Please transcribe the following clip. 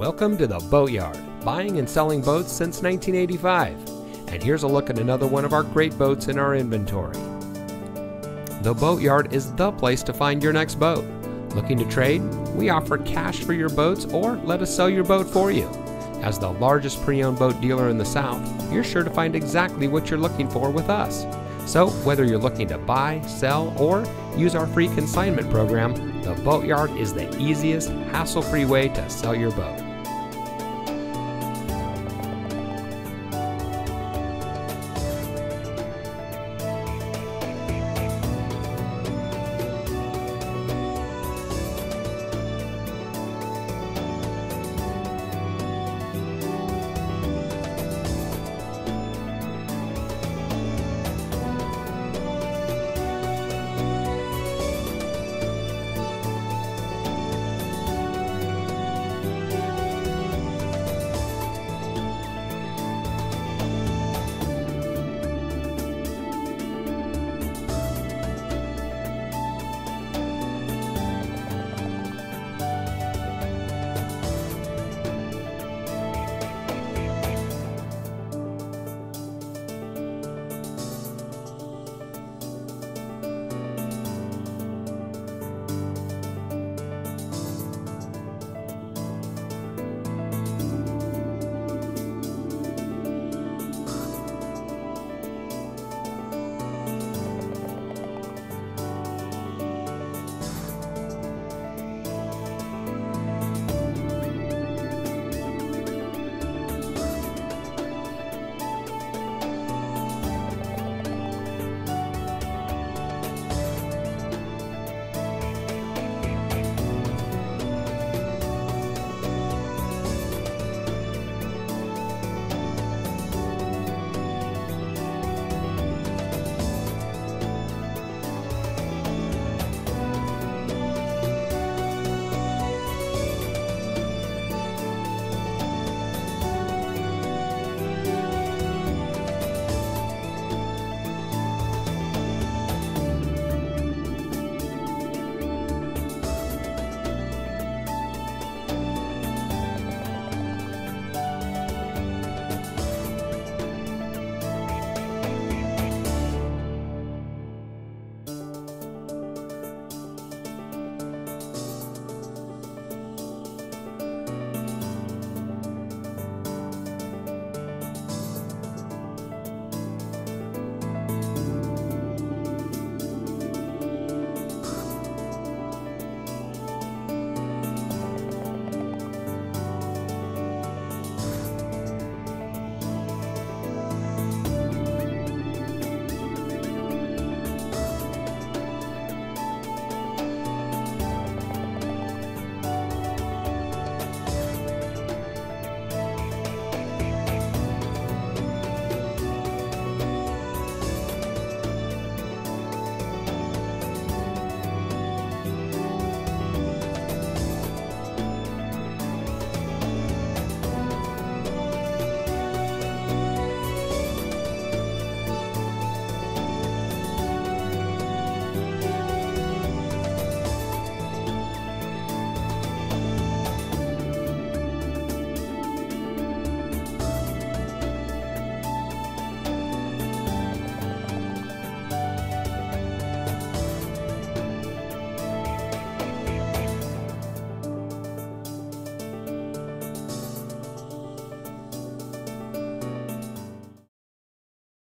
Welcome to the Boatyard, buying and selling boats since 1985. And here's a look at another one of our great boats in our inventory. The Boatyard is the place to find your next boat. Looking to trade? We offer cash for your boats or let us sell your boat for you. As the largest pre-owned boat dealer in the South, you're sure to find exactly what you're looking for with us. So whether you're looking to buy, sell, or use our free consignment program, the Boatyard is the easiest, hassle-free way to sell your boat.